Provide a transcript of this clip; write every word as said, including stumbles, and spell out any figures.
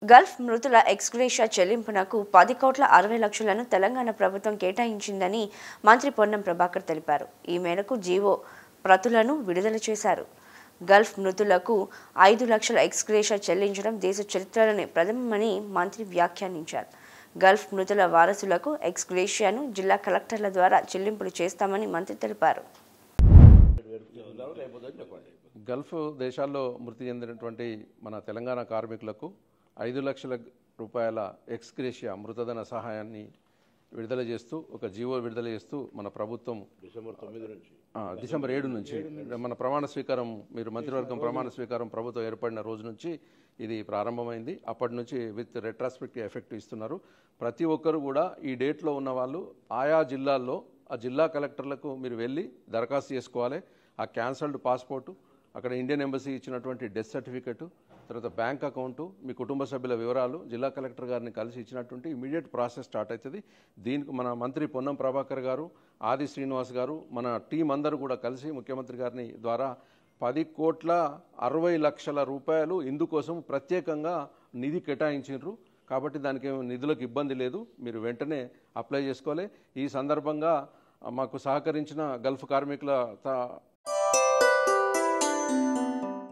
Gulf మృతుల ex gratia చెల్లింపునకు పది కోట్ల అరవై లక్షలను తెలంగాణ ప్రభుత్వం కేటాయించిందని మంత్రి పొన్నం ప్రభాకర్ తెలిపారు. ఈ మేరకు జీవో ప్రతులను విడుదల చేశారు. గల్ఫ్ మృతులకు ఐదు లక్షల ఎక్స్గ్రేషియా చెల్లించడం దేశ చరిత్రలోనే ప్రథమమని మంత్రి వ్యాఖ్యానించారు. గల్ఫ్ మృతుల వారసులకు ఎక్స్గ్రేషియాను జిల్లా కలెక్టర్ల ద్వారా చెల్లింపులు చేస్తామని మంత్రి తెలిపారు. గల్ఫ్ దేశాల్లో మృతి చెందినటువంటి మన తెలంగాణ కార్మికులకు ఐదు లక్షల రూపాయల ఎక్స్గ్రేషియా మృతధన సహాయాన్ని విడుదల చేస్తూ ఒక జీవో విడుదల చేస్తూ మన ప్రభుత్వం డిసెంబర్ తొమ్మిది నుంచి డిసెంబర్ ఏడు నుంచి మన ప్రమాణ స్వీకారం మీరు మంత్రివర్గం ప్రమాణ స్వీకారం ప్రభుత్వం ఏర్పడిన రోజు నుంచి ఇది ప్రారంభమైంది. అప్పటి నుంచి విత్ రెట్రాస్పెక్టివ్ ఎఫెక్ట్ ఇస్తున్నారు. ప్రతి ఒక్కరు కూడా ఈ డేట్లో ఉన్న వాళ్ళు ఆయా జిల్లాల్లో ఆ జిల్లా కలెక్టర్లకు మీరు వెళ్ళి దరఖాస్తు చేసుకోవాలి. ఆ క్యాన్సల్డ్ పాస్పోర్టు, అక్కడ ఇండియన్ ఎంబసీ ఇచ్చినటువంటి డెత్ సర్టిఫికెట్, తర్వాత బ్యాంక్ అకౌంటు, మీ కుటుంబ సభ్యుల వివరాలు జిల్లా కలెక్టర్ గారిని కలిసి ఇచ్చినటువంటి ఇమీడియట్ ప్రాసెస్ స్టార్ట్ అవుతుంది. దీనికి మన మంత్రి పొన్నం ప్రభాకర్ గారు, ఆది శ్రీనివాస్ గారు, మన టీం అందరూ కూడా కలిసి ముఖ్యమంత్రి గారిని ద్వారా పది కోట్ల అరవై లక్షల రూపాయలు ఇందుకోసం ప్రత్యేకంగా నిధి కేటాయించారు. కాబట్టి దానికి నిధులకు ఇబ్బంది లేదు, మీరు వెంటనే అప్లై చేసుకోవాలి. ఈ సందర్భంగా మాకు సహకరించిన గల్ఫ్ కార్మికుల